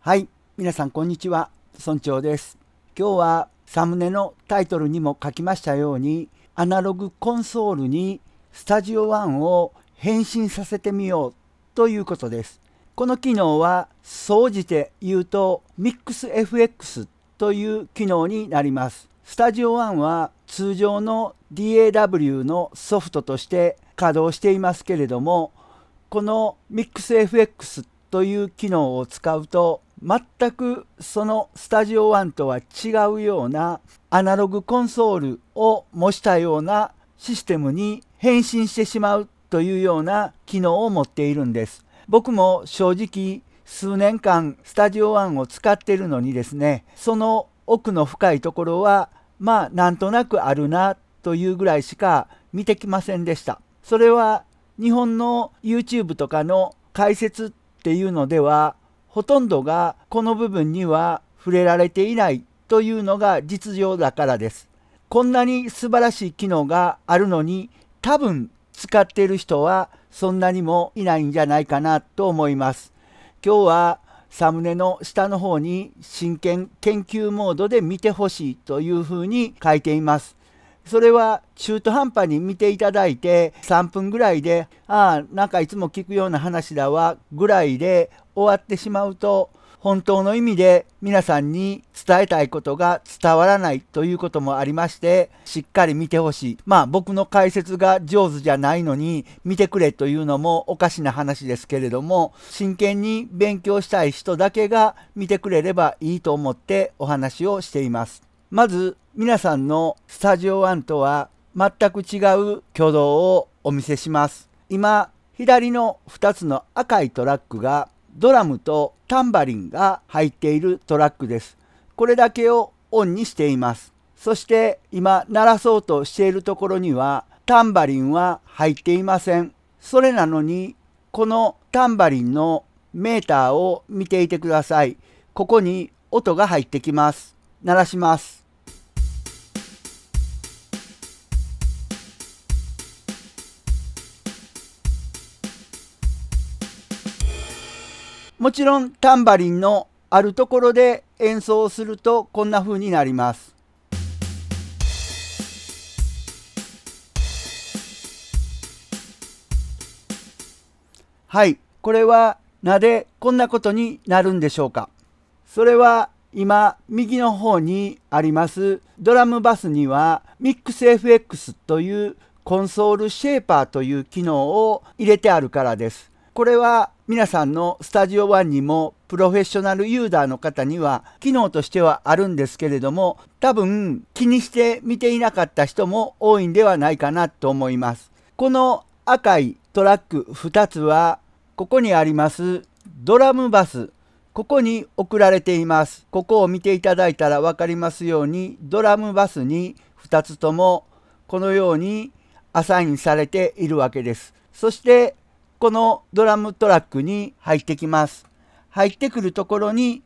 はい、皆さんこんにちは、村長です。今日はサムネのタイトルにも書きましたように、アナログコンソールにスタジオ1を変身させてみようということです。この機能は総じて言うと MixFX という機能になります。スタジオ1は通常の DAW のソフトとして稼働していますけれども、この MixFX という機能を使うと全くそのスタジオ1とは違うようなアナログコンソールを模したようなシステムに変身してしまうというような機能を持っているんです。僕も正直数年間スタジオ1を使っているのにですね、その奥の深いところはなんとなくあるなというぐらいしか見てきませんでした。それは日本の YouTube とかの解説っていうのではほとんどがこの部分には触れられていないというのが実情だからです。こんなに素晴らしい機能があるのに多分使っている人はそんなにもいないんじゃないかなと思います。今日はサムネの下の方に真剣研究モードで見てほしいというふうに書いています。それは中途半端に見ていただいて3分ぐらいでなんかいつも聞くような話だわぐらいで終わってしまうと本当の意味で皆さんに伝えたいことが伝わらないということもありまして、しっかり見てほしい。僕の解説が上手じゃないのに見てくれというのもおかしな話ですけれども、真剣に勉強したい人だけが見てくれればいいと思ってお話をしています。まず皆さんのスタジオ1とは全く違う挙動をお見せします。今左の2つの赤いトラックがドラムとタンバリンが入っているトラックです。これだけをオンにしています。そして今鳴らそうとしているところにはタンバリンは入っていません。それなのにこのタンバリンのメーターを見ていてください。ここに音が入ってきます。鳴らします。もちろんタンバリンのあるところで演奏するとこんな風になります。はい、これはなぜこんなことになるんでしょうか。それは今右の方にありますドラムバスには MixFX というコンソールシェーパーという機能を入れてあるからです。これは皆さんのスタジオ1にもプロフェッショナルユーザーの方には機能としてはあるんですけれども、多分気にして見ていなかった人も多いんではないかなと思います。この赤いトラック2つはここにありますドラムバス、ここに送られています。ここを見ていただいたら分かりますようにドラムバスに2つともこのようにアサインされているわけです。そしてこのドラムトラックに入ってきます。入ってくるところに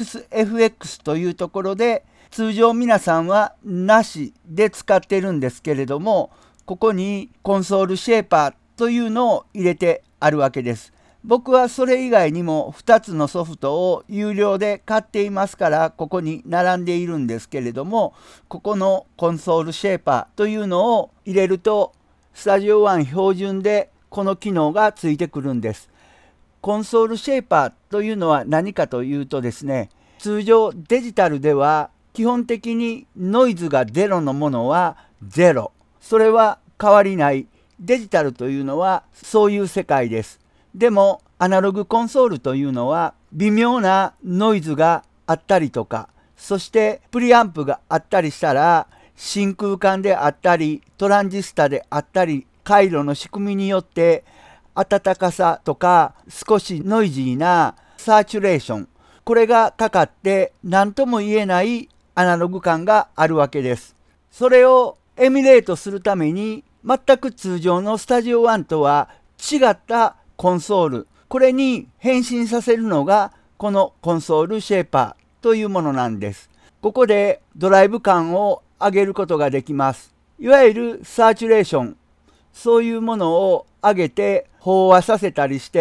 MixFX というところで通常皆さんはなしで使っているんですけれども、ここにコンソールシェーパーというのを入れてあるわけです。僕はそれ以外にも2つのソフトを有料で買っていますからここに並んでいるんですけれども、ここのコンソールシェーパーというのを入れるとスタジオ1標準でこの機能がついてくるんです。コンソールシェーパーというのは何かというとですね、通常デジタルでは基本的にノイズがゼロのものはゼロ。それは変わりない。デジタルというのはそういう世界です。でもアナログコンソールというのは微妙なノイズがあったりとか、そしてプリアンプがあったりしたら真空管であったりトランジスタであったり回路の仕組みによって温かさとか少しノイジーなサーチュレーション、これがかかって何とも言えないアナログ感があるわけです。それをエミュレートするために全く通常のスタジオ1とは違ったコンソール、これに変身させるのがこのコンソールシェーパーというものなんです。ここでドライブ感を上げることができます。いわゆるサーチュレーション、そういうものを上げて飽和させたりして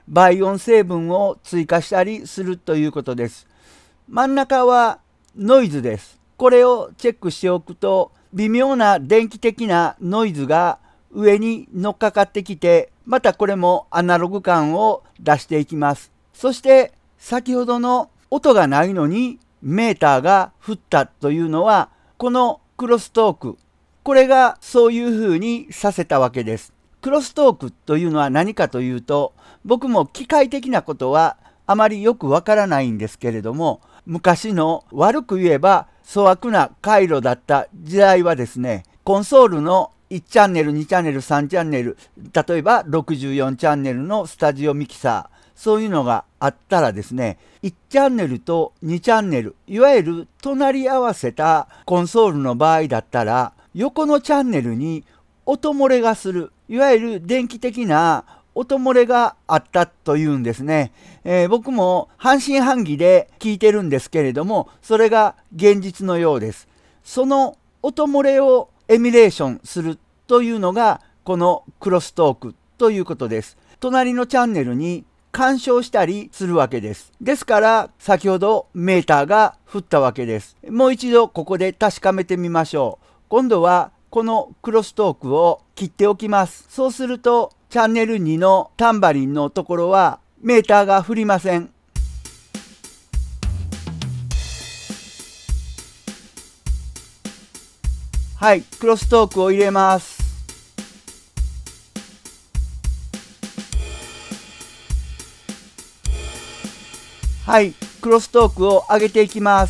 倍音成分を追加したりするということです。真ん中はノイズです。これをチェックしておくと、微妙な電気的なノイズが上に乗っかかってきて、またこれもアナログ感を出していきます。そして先ほどの音がないのにメーターが振ったというのは、このクロストーク、これがそういうふうにさせたわけです。クロストークというのは何かというと、僕も機械的なことはあまりよくわからないんですけれども、昔の悪く言えば粗悪な回路だった時代はですね、コンソールの1チャンネル、2チャンネル、3チャンネル、例えば64チャンネルのスタジオミキサー、そういうのがあったらですね、1チャンネルと2チャンネル、いわゆる隣り合わせたコンソールの場合だったら、横のチャンネルに音漏れがする、いわゆる電気的な音漏れがあったというんですね。僕も半信半疑で聞いてるんですけれども、それが現実のようです。その音漏れをエミュレーションするというのが、このクロストークということです。隣のチャンネルに干渉したりするわけです。ですから、先ほどメーターが振ったわけです。もう一度ここで確かめてみましょう。今度はこのクロストークを切っておきます。そうすると、チャンネル2のタンバリンのところはメーターが振りません。はい、クロストークを入れます。はい、クロストークを上げていきます。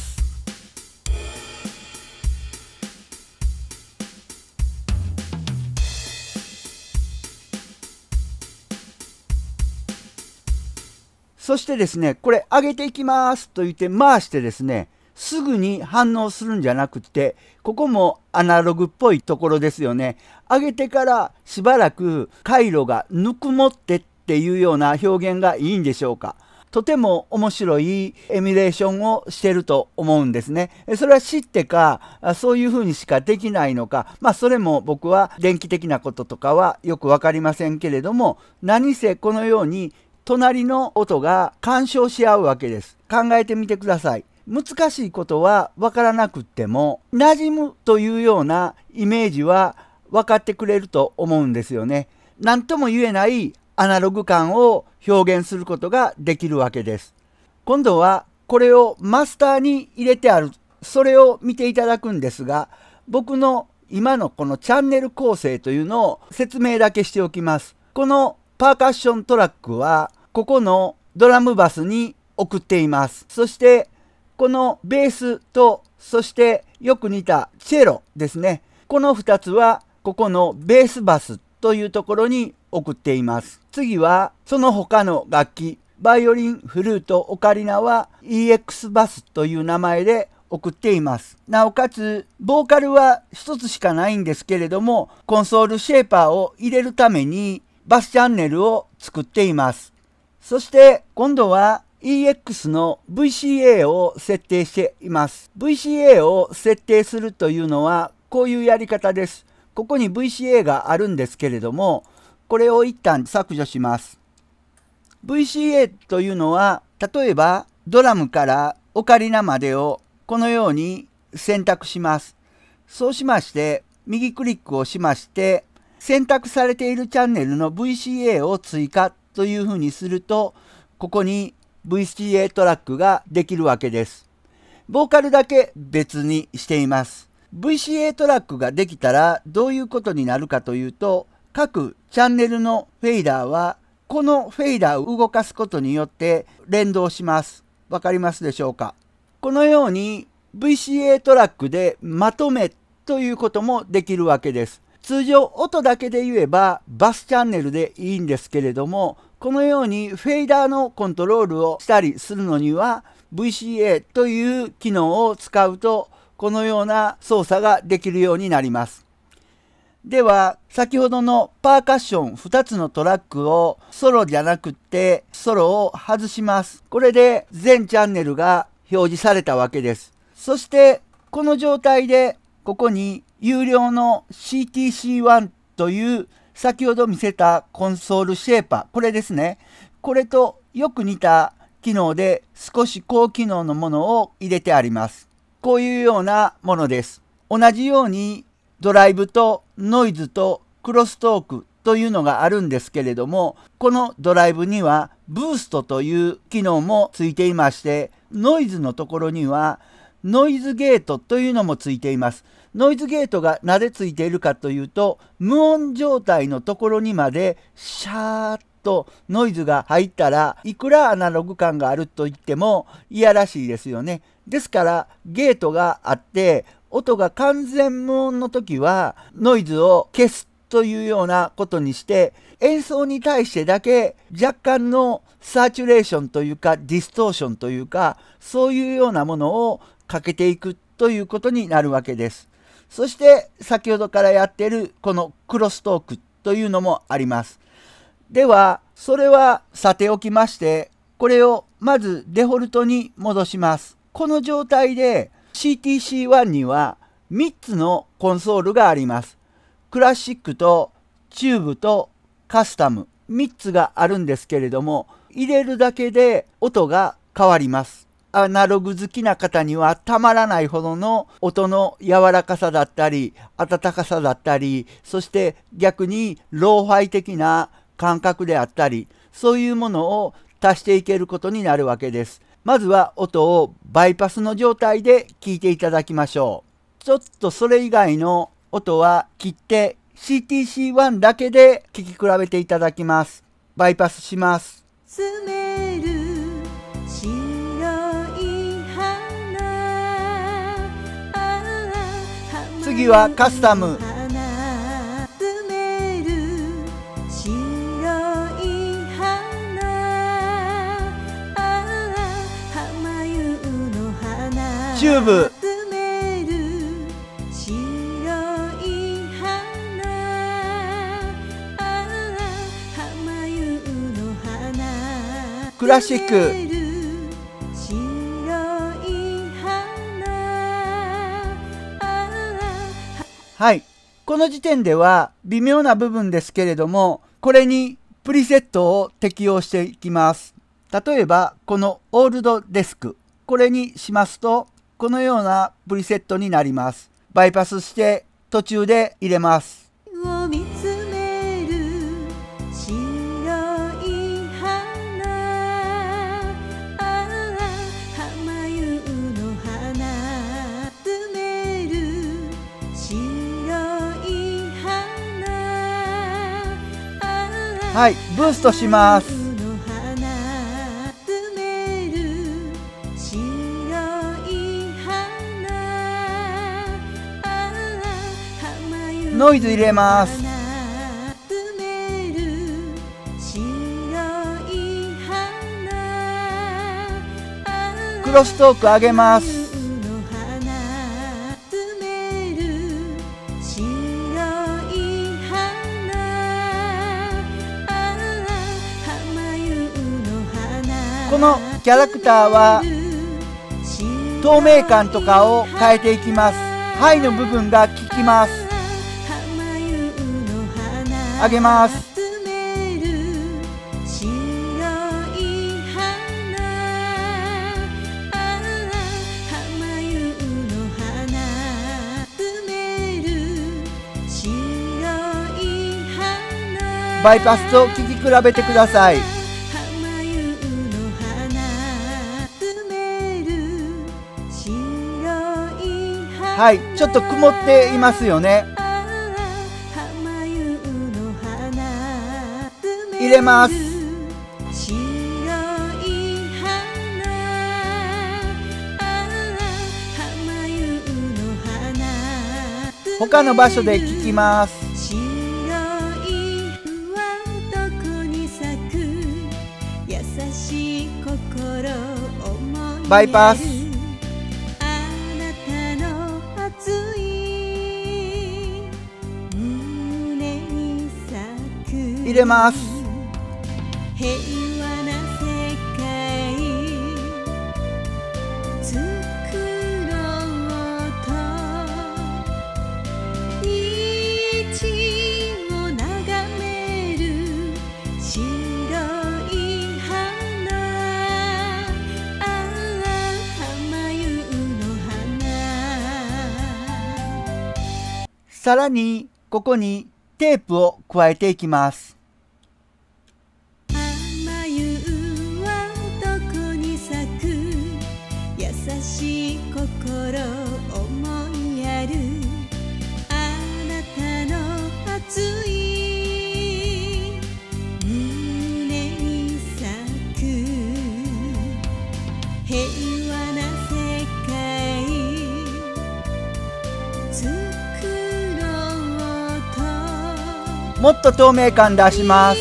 そしてですね、これ上げていきますと言って回してですね、すぐに反応するんじゃなくて、ここもアナログっぽいところですよね。上げてからしばらく回路がぬくもってっていうような表現がいいんでしょうか。とても面白いエミュレーションをしてると思うんですね。それは知ってか、そういうふうにしかできないのか、それも僕は電気的なこととかはよくわかりませんけれども、何せこのように隣の音が干渉し合うわけです。考えてみてください。難しいことは分からなくっても、馴染むというようなイメージは分かってくれると思うんですよね。何とも言えないアナログ感を表現することができるわけです。今度はこれをマスターに入れてある、それを見ていただくんですが、僕の今のこのチャンネル構成というのを説明だけしておきます。このパーカッショントラックはここのドラムバスに送っています。そしてこのベースと、そしてよく似たチェロですね。この2つはここのベースバスというところに送っています。次はその他の楽器、バイオリン、フルート、オカリナは EX バスという名前で送っています。なおかつボーカルは1つしかないんですけれども、コンソールシェーパーを入れるためにバスチャンネルを作っています。そして今度は EX の VCA を設定しています。VCA を設定するというのはこういうやり方です。ここに VCA があるんですけれども、これを一旦削除します。VCA というのは、例えばドラムからオカリナまでをこのように選択します。そうしまして、右クリックをしまして、選択されているチャンネルの VCA を追加というふうにすると、ここに VCA トラックができるわけです。ボーカルだけ別にしています。VCA トラックができたらどういうことになるかというと、各チャンネルのフェーダーはこのフェーダーを動かすことによって連動します。わかりますでしょうか。このように VCA トラックでまとめということもできるわけです。通常音だけで言えばバスチャンネルでいいんですけれども、このようにフェーダーのコントロールをしたりするのには VCA という機能を使うとこのような操作ができるようになります。では先ほどのパーカッション2つのトラックをソロじゃなくってソロを外します。これで全チャンネルが表示されたわけです。そしてこの状態でここに有料の CTC1 という先ほど見せたコンソールシェーパー、これですね。 これとよく似た機能で少し高機能のものを入れてあります。こういうようなものです。同じようにドライブとノイズとクロストークというのがあるんですけれども、このドライブにはブーストという機能もついていまして、ノイズのところにはノイズゲートというのもついています。ノイズゲートがなぜついているかというと、無音状態のところにまでシャーッとノイズが入ったら、いくらアナログ感があると言ってもいやらしいですよね。ですからゲートがあって、音が完全無音の時はノイズを消すというようなことにして、演奏に対してだけ若干のサーチュレーションというかディストーションというか、そういうようなものをかけていくということになるわけです。そして先ほどからやっているこのクロストークというのもあります。ではそれはさておきまして、これをまずデフォルトに戻します。この状態で CTC1 には3つのコンソールがあります。クラシックとチューブとカスタム3つがあるんですけれども、入れるだけで音が変わります。アナログ好きな方にはたまらないほどの音の柔らかさだったり温かさだったり、そして逆にローファイ的な感覚であったり、そういうものを足していけることになるわけです。まずは音をバイパスの状態で聞いていただきましょう。ちょっとそれ以外の音は切って CTC1 だけで聞き比べていただきます。バイパスします。次はカスタム。チューブ。クラシック。はい、この時点では微妙な部分ですけれども、これにプリセットを適用していきます。例えばこのオールドデスク、これにしますとこのようなプリセットになります。バイパスして途中で入れます。はい、ブーストします。ノイズ入れます。クロストーク上げます。このキャラクターは透明感とかを変えていきます。ハイの部分が効きます。上げます。バイパスと聴き比べてください。はい、ちょっと曇っていますよね。入れます。他の場所で聞きます。バイパス。入れます。平和な世界作ろうと市を眺める白いさらにここにテープを加えていきます。 浜湯はどこに咲く、優しい心思いやる、あなたの熱い胸に咲く平和な世界作ろうと。 もっと透明感出します。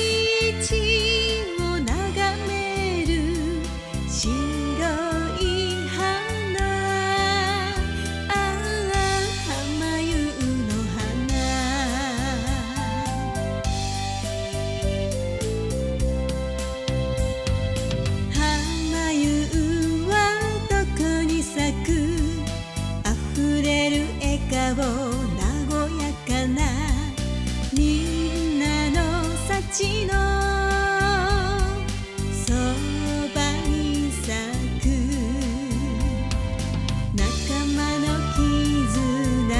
和やかなみんなの幸のそばに咲く仲間の絆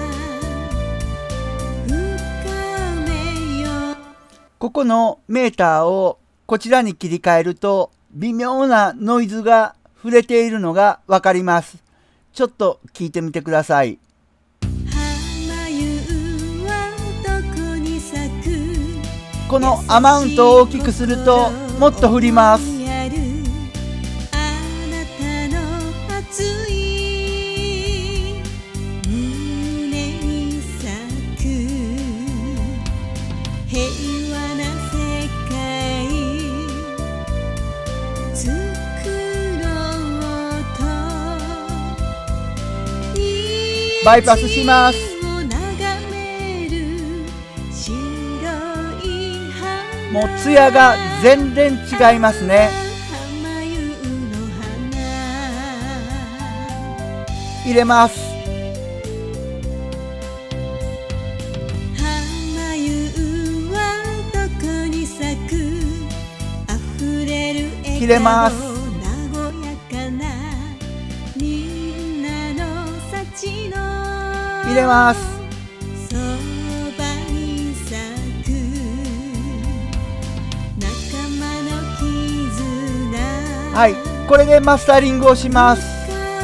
深めよ。 ここのメーターをこちらに切り替えると微妙なノイズが触れているのがわかります。ちょっと聞いてみてください。このアマウントを大きくするともっと振ります。バイパスします。もう艶が全然違いますね。入れます。切れます。入れます。はい、これでマスタリングをします。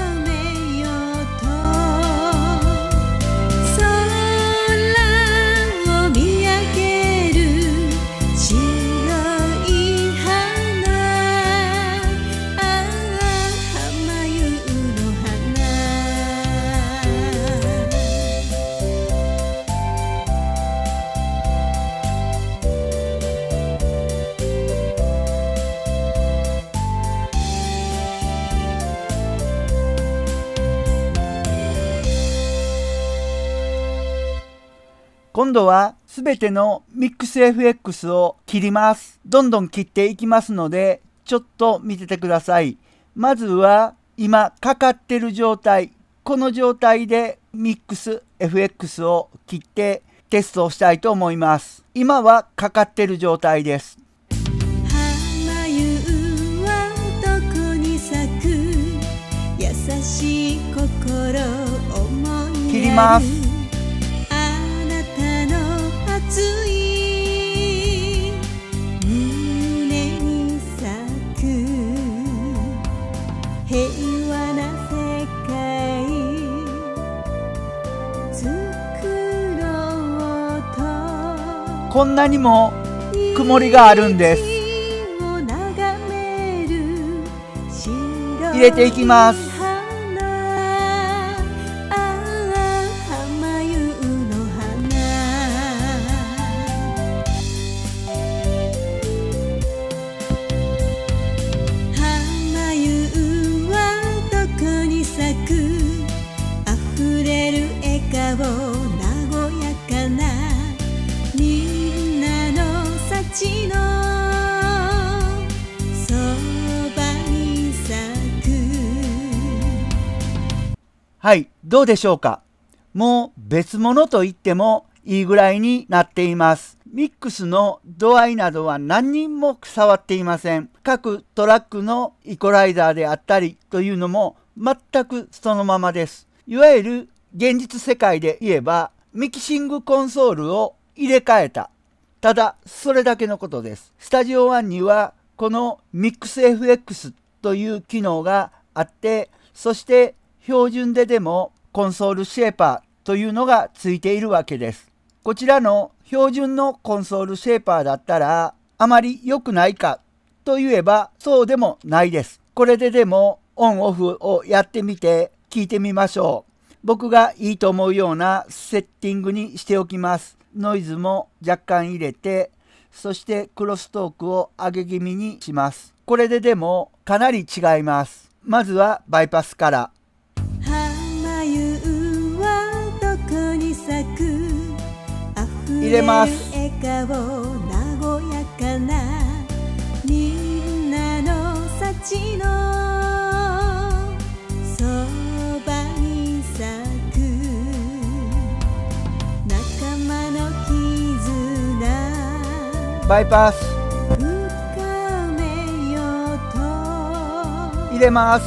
今度はすべてのミックス FX を切ります。どんどん切っていきますので、ちょっと見ててください。まずは今かかってる状態、この状態でミックス FX を切ってテストをしたいと思います。今はかかってる状態です。 浜湯はどこに咲く、優しい心思い切ります。 平和な世界作ろうと。 こんなにも曇りがあるんです。入れていきます。 和やかなみんなの幸のそばに咲く。 はい、どうでしょうか。もう別物と言ってもいいぐらいになっています。ミックスの度合いなどは何人も触っていません。各トラックのイコライザーであったりというのも全くそのままです。いわゆる現実世界で言えばミキシングコンソールを入れ替えた。ただそれだけのことです。スタジオ1にはこの MixFX という機能があって、そして標準でもコンソールシェーパーというのがついているわけです。こちらの標準のコンソールシェーパーだったらあまり良くないかといえばそうでもないです。これでもオンオフをやってみて聞いてみましょう。僕がいいと思うようなセッティングにしておきます。ノイズも若干入れて、そしてクロストークを上げ気味にします。これでもかなり違います。まずはバイパスから。入れます。 笑顔和やかなみんなの幸のそばに咲く仲間の絆バイパス深めようと入れます。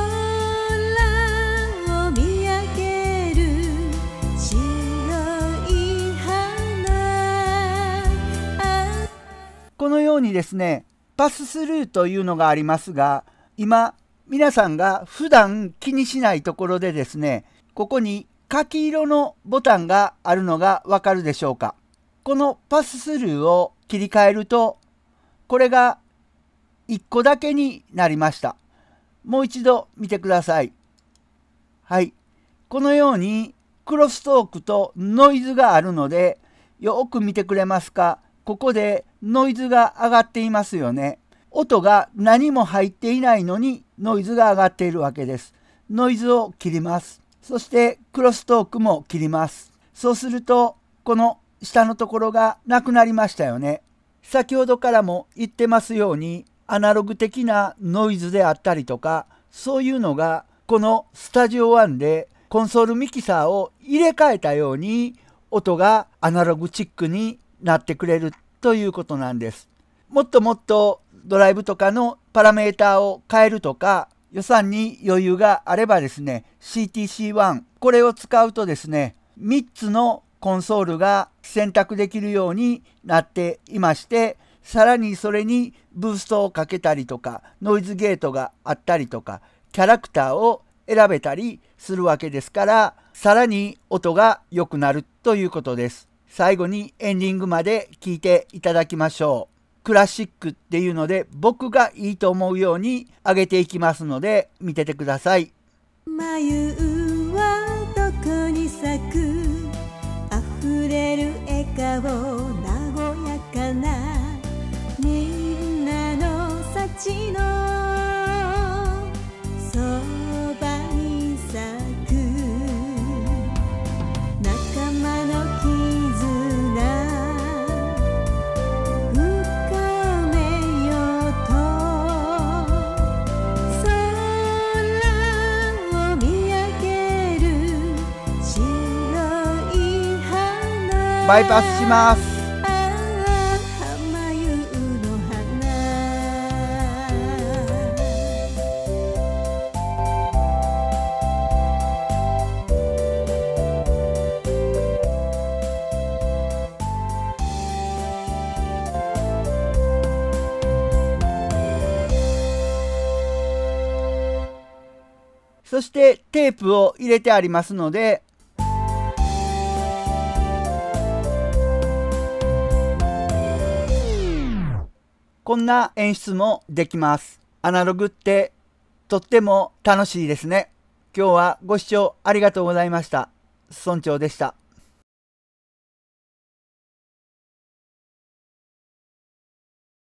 このようにですね、パススルーというのがありますが、今皆さんが普段気にしないところでですね、ここに柿色のボタンがあるのがわかるでしょうか。このパススルーを切り替えると、これが1個だけになりました。もう一度見てください。はい。このようにクロストークとノイズがあるので、よく見てくれますか。ここでノイズが上がっていますよね。音が何も入っていないのにノイズが上がっているわけです。ノイズを切ります。そしてクロストークも切ります。そうするとこの下のところがなくなりましたよね。先ほどからも言ってますようにアナログ的なノイズであったりとか、そういうのがこのスタジオ1でコンソールミキサーを入れ替えたように音がアナログチックになってくれるということなんです。もっともっとドライブとかのパラメーターを変えるとか、予算に余裕があればですね、CTC1 これを使うとですね、3つのコンソールが選択できるようになっていまして、さらにそれにブーストをかけたりとか、ノイズゲートがあったりとか、キャラクターを選べたりするわけですから、さらに音が良くなるということです。最後にエンディングまで聴いていただきましょう。クラシックっていうので僕がいいと思うように上げていきますので見ててください。 眉はどこに咲く溢れる笑顔和やかなみんなの幸のそばに咲く仲間のバイパスします。そしてテープを入れてありますので、こんな演出もできます。アナログってとっても楽しいですね。今日はご視聴ありがとうございました。村長でした。